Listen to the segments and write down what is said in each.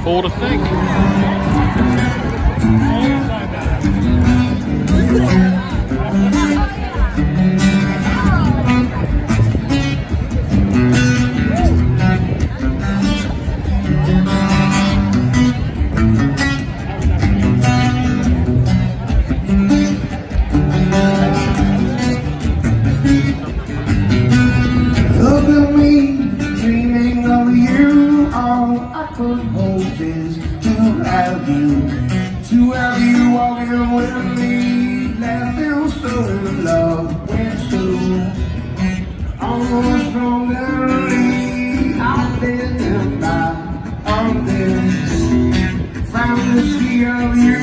Cool to think. Look at me, dreaming of you. All I could hope is to have you walking with me. Let them so in love with you. Almost stronger. I've been and I've been found to see of you.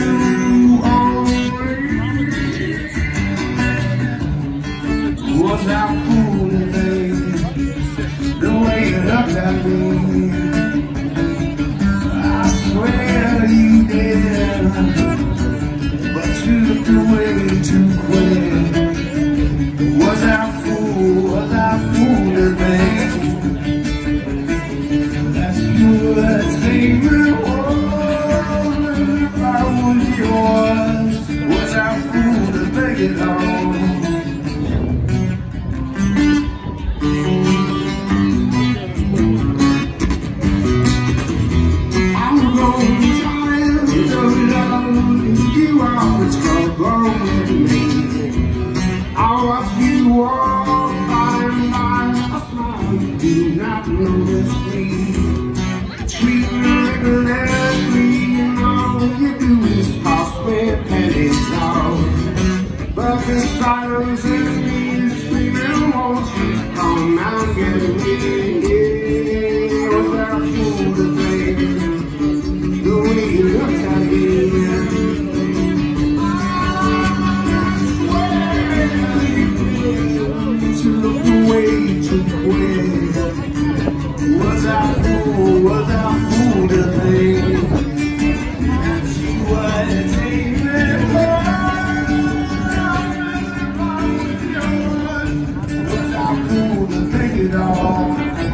Was I fooling, baby, the way you looked at me? I swear you did, but you looked away too quick. Was I fooling, baby? That's you that saved me, if I was yours. Was I fooling, baby, Lord? I watch you walk by and by, a smile you do not notice me. Treat me regularly, and all you do is toss me pennies down. But the silence in me is screaming, won't you come and get me? Yeah, was that a fool to think, the way you looked at me? Was I fool to think that you would take me home? Was I fool to think it all?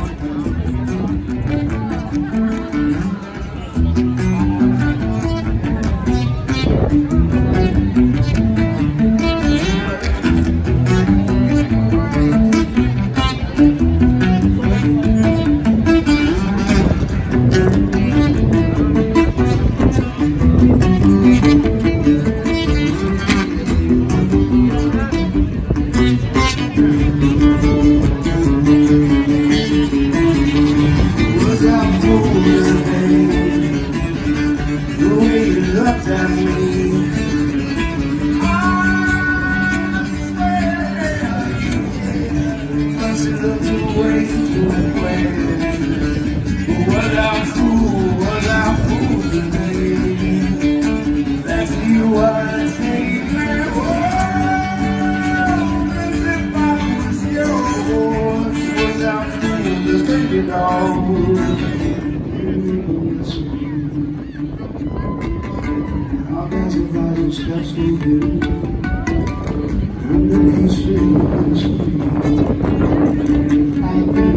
Looked at me, but you looked away too quick. Was I fool today? That you would take me home, as if I was yours. Was I fool to think it all? I've been to vital steps with you, and then you see what's me. I've been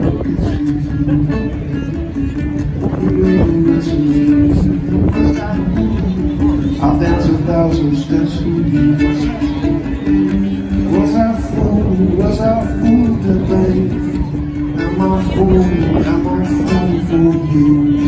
I've been to 1,000 steps with you. Was I fool to think? Am I fool for you?